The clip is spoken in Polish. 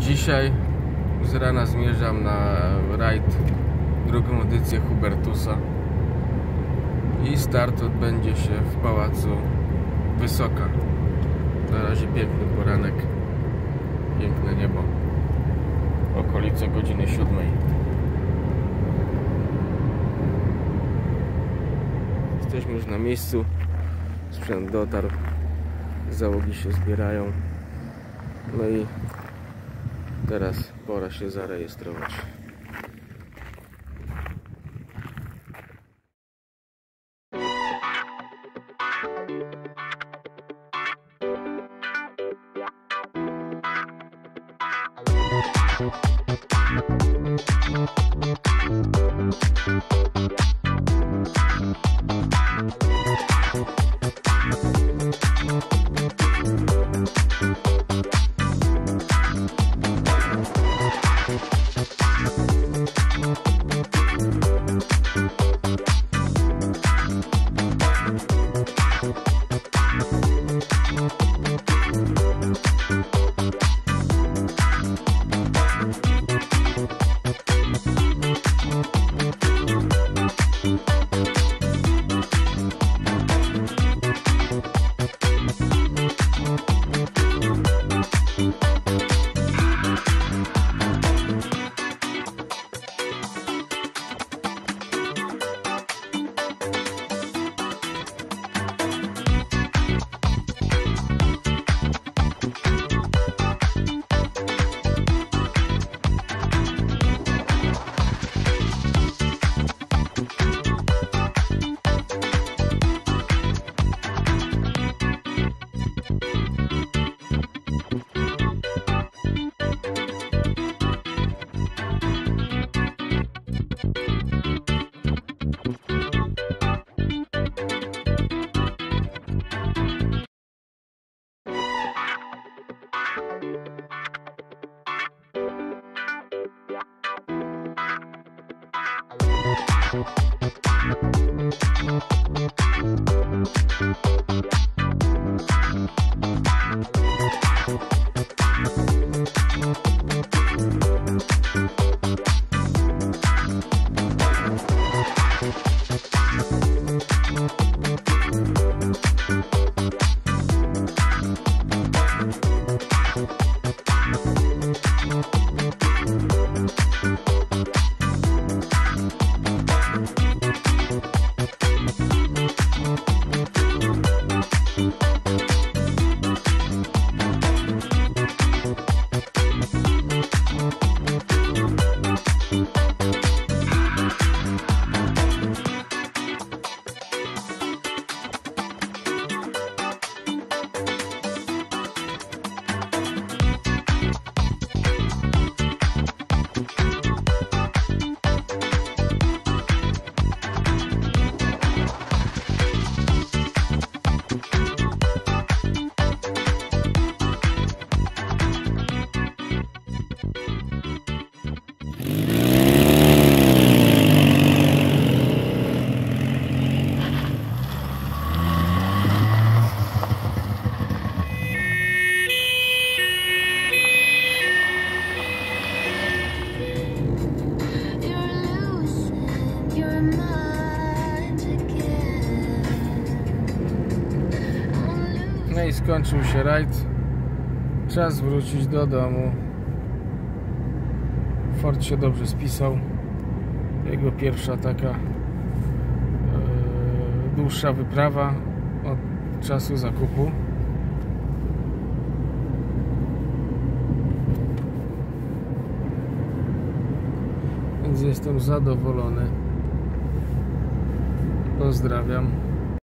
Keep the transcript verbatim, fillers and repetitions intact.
Dzisiaj z rana zmierzam na rajd, drugą edycję Hubertusa i start odbędzie się w Pałacu Wysoka. Na razie piękny poranek, piękne niebo, okolice godziny siódmej. Jesteśmy już na miejscu, sprzęt dotarł, załogi się zbierają, no i teraz pora się zarejestrować. No i skończył się rajd. Czas wrócić do domu. Ford się dobrze spisał. Jego pierwsza taka e, dłuższa wyprawa od czasu zakupu. Więc jestem zadowolony. Pozdrawiam.